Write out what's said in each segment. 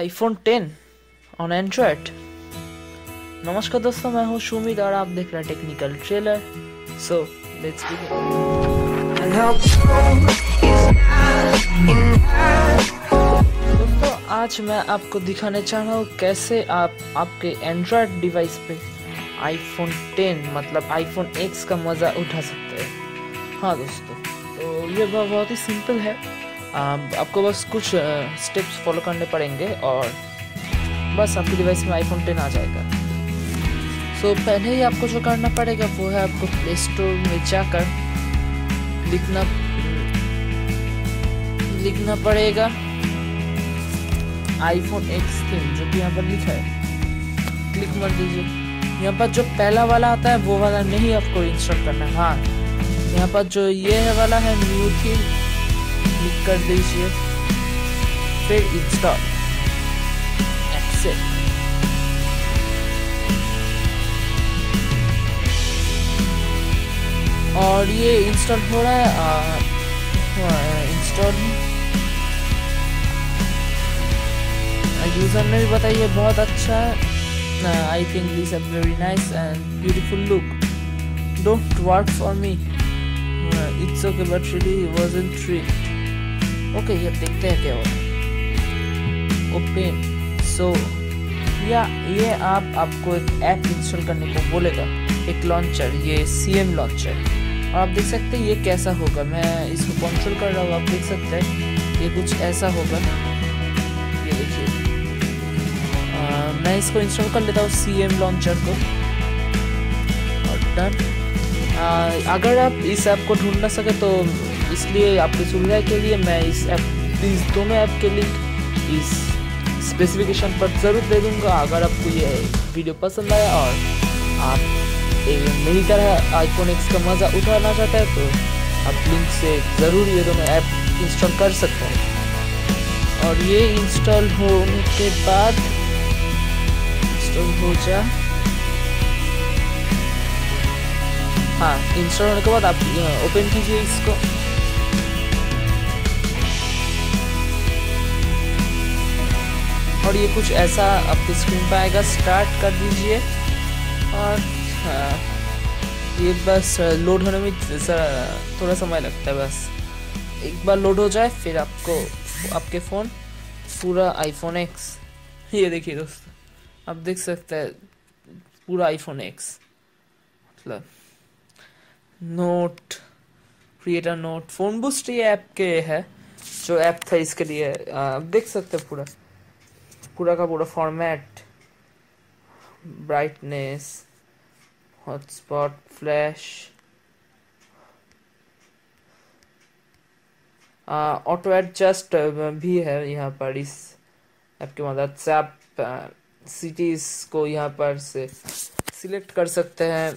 iPhone 10 on Android. नमस्कार दोस्तों, मैं हूं सुमित और आप देख रहे हैं टेक्निकल ट्रेलर। सो लेट्स दोस्तों, आज मैं आपको दिखाने चाह रहा हूँ कैसे आप आपके एंड्रॉयड डिवाइस पे iPhone 10 मतलब iPhone X का मज़ा उठा सकते हैं। हाँ दोस्तों, तो ये बहुत ही सिंपल है। आपको बस कुछ स्टेप्स फॉलो करने पड़ेंगे और बस आपके डिवाइस में iPhone 10 आ जाएगा। सो पहले ही आपको जो करना पड़ेगा वो है आपको प्ले स्टोर में जाकर लिखना पड़ेगा iPhone X थीम, जो कि यहाँ पर लिखा है। क्लिक मार दीजिए। यहाँ पर जो पहला वाला आता है वो वाला नहीं आपको इंस्टॉल करना है। हाँ, यहाँ पर जो ये वाला है न्यू थीम, क्लिक कर दीजिए, फिर इंस्टॉल एक्सेप्ट। और ये इंस्टॉल हो रहा है। इंस्टॉल यूजर ने भी बताइए बहुत अच्छा है। I think this is very nice and beautiful look. Don't work for me, it's okay but really wasn't true. Okay, ये देखते हैं क्या होगा। ओपन। सो ये आपको एक ऐप इंस्टॉल करने को बोलेगा, एक लॉन्चर, ये CM लॉन्चर। और आप देख सकते हैं ये कैसा होगा। मैं इसको कंट्रोल कर रहा हूँ, आप देख सकते हैं ये कुछ ऐसा होगा। ये देखिए, मैं इसको इंस्टॉल कर लेता हूँ CM लॉन्चर को और डन। अगर आप इस ऐप को ढूंढ ना सके तो इसलिए आपकी सुविधा के लिए मैं इस दोनों ऐप के लिंक इस स्पेसिफिकेशन पर ज़रूर दे दूंगा। अगर आपको ये वीडियो पसंद आया और आप मेरी तरह iPhone X का मज़ा उठाना चाहते हैं तो आप लिंक से ज़रूर ये दोनों ऐप इंस्टॉल कर सकते हैं। और ये इंस्टॉल होने के बाद इंस्टॉल हो जा हाँ, इंस्टॉल होने के बाद आप ओपन कीजिए इसको। और ये कुछ ऐसा आपकी स्क्रीन पर आएगा। स्टार्ट कर दीजिए और ये बस लोड होने में थोड़ा समय लगता है। बस एक बार लोड हो जाए फिर आपको आपके फ़ोन पूरा iPhone X, ये देखिए दोस्तों, आप देख सकते हैं पूरा iPhone X मतलब note, creator note, phone boost ये ऐप के है, जो ऐप था इसके लिए। आप देख सकते हैं पूरा का पूरा format, brightness, hotspot, flash, auto adjust भी है यहाँ पर। इस ऐप की मदद से आप सिटीज को यहाँ पर से सिलेक्ट कर सकते हैं।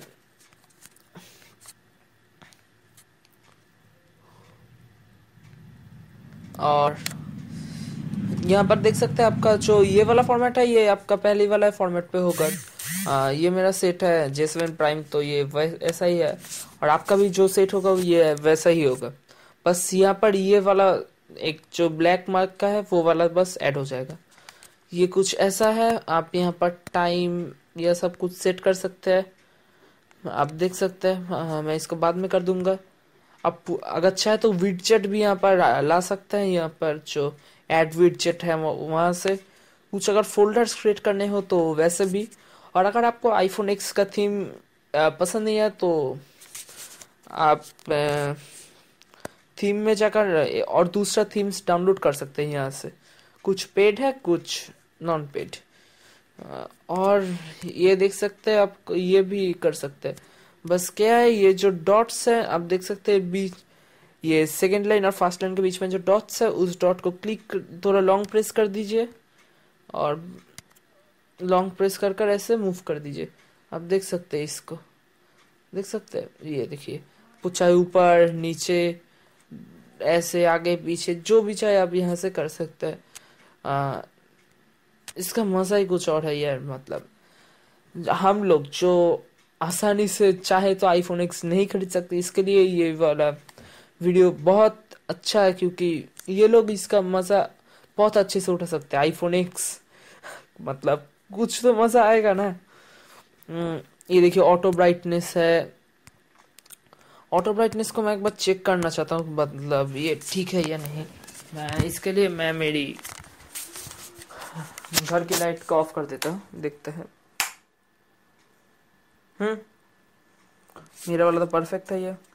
और यहाँ पर देख सकते हैं आपका जो ये वाला फॉर्मेट है ये आपका पहले वाला फॉर्मेट पे होगा। ये मेरा सेट है J7 प्राइम, तो ये ऐसा ही है। और आपका भी जो सेट होगा ये वैसा ही होगा। बस यहाँ पर ये वाला एक जो ब्लैक मार्क का है वो वाला बस ऐड हो जाएगा। ये कुछ ऐसा है। आप यहाँ पर टाइम यह सब कुछ सेट कर सकते हैं, आप देख सकते हैं। मैं इसको बाद में कर दूंगा। आप अगर चाहे तो विडजेट भी यहाँ पर ला सकते हैं। यहाँ पर जो ऐड विडजेट है वहाँ से कुछ अगर फोल्डर्स क्रिएट करने हो तो वैसे भी। और अगर आपको iPhone X का थीम पसंद नहीं है तो आप थीम में जाकर और दूसरा थीम्स डाउनलोड कर सकते हैं यहाँ से। कुछ पेड है, कुछ नॉन पेड। और ये देख सकते हैं, आप ये भी कर सकते हैं। बस क्या है, ये जो डॉट्स है आप देख सकते हैं बीच, ये सेकेंड लाइन और फर्स्ट लाइन के बीच में जो डॉट्स है उस डॉट को क्लिक थोड़ा लॉन्ग प्रेस कर दीजिए और लॉन्ग प्रेस कर ऐसे मूव कर दीजिए। आप देख सकते हैं, इसको देख सकते हैं। ये देखिए, चाहे ऊपर नीचे ऐसे आगे पीछे जो भी चाहे आप यहाँ से कर सकते हैं। इसका मज़ा ही कुछ और है यार। मतलब हम लोग जो आसानी से चाहे तो iPhone X नहीं खरीद सकते, इसके लिए ये वाला वीडियो बहुत अच्छा है, क्योंकि ये लोग इसका मज़ा बहुत अच्छे से उठा सकते हैं। आईफोन X मतलब कुछ तो मजा आएगा ना। ये देखिए ऑटो ब्राइटनेस है। ऑटो ब्राइटनेस को मैं एक बार चेक करना चाहता हूँ, मतलब ये ठीक है या नहीं। इसके लिए मैं मेरी घर की लाइट को ऑफ कर देता हूँ, देखते हैं। मेरा वाला तो परफेक्ट है, ये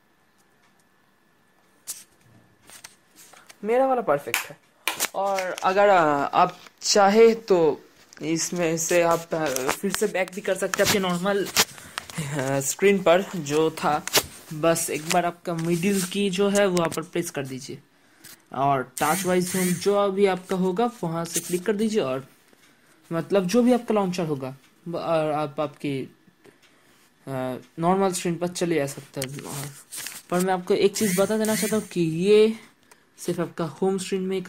मेरा वाला परफेक्ट है। और अगर आप चाहे तो इसमें से आप फिर से बैक भी कर सकते हैं आपके नॉर्मल स्क्रीन पर जो था। बस एक बार आपका मिडिल की जो है वहाँ पर प्रेस कर दीजिए और टच वाइज जो अभी आपका होगा वहाँ से क्लिक कर दीजिए, और मतलब जो भी आपका लॉन्चर होगा और आप आपकी नॉर्मल स्क्रीन पर चले जा सकते हैं। पर मैं आपको एक चीज़ बता देना चाहता हूँ कि ये सिर्फ आपका होम स्क्रीन में ही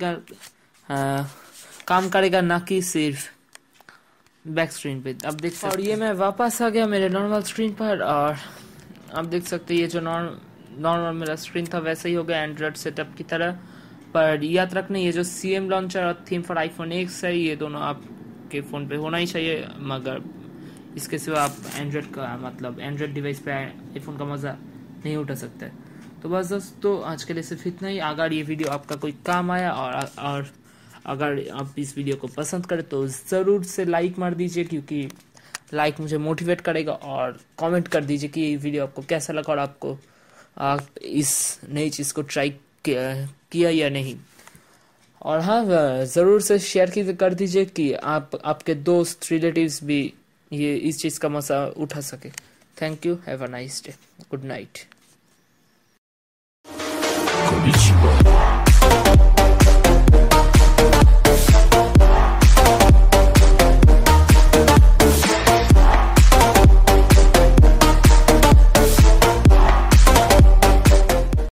काम करेगा, ना कि सिर्फ बैक स्क्रीन पे। अब देख सकते हैं। और ये मैं वापस आ गया मेरे नॉर्मल स्क्रीन पर, और आप देख सकते हैं ये जो नॉर्मल मेरा स्क्रीन था वैसे ही हो गया एंड्रॉयड सेटअप की तरह। पर याद रखना ये जो CM लॉन्चर और थीम फॉर आईफोन X है ये दोनों आपके फ़ोन पे होना ही चाहिए, मगर इसके सिवा आप एंड्रॉयड का मतलब एंड्रॉयड डिवाइस पे आईफोन का मज़ा नहीं उठा सकते। तो बस दोस्तों आज के लिए सिर्फ इतना ही। अगर ये वीडियो आपका कोई काम आया और अगर आप इस वीडियो को पसंद करें तो ज़रूर से लाइक मार दीजिए, क्योंकि लाइक मुझे मोटिवेट करेगा। और कमेंट कर दीजिए कि ये वीडियो आपको कैसा लगा और आपको इस नई चीज़ को ट्राई किया या नहीं। और हाँ, ज़रूर से शेयर कर दीजिए कि आपके दोस्त रिलेटिव्स भी ये इस चीज़ का मज़ा उठा सके। Thank you, have a nice day, good night.